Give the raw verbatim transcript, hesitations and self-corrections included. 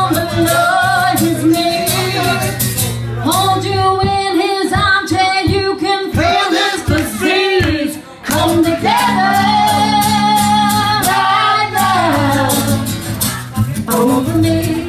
wanna know his name. Hold you in his armchair, you can feel this disease come together right now over me.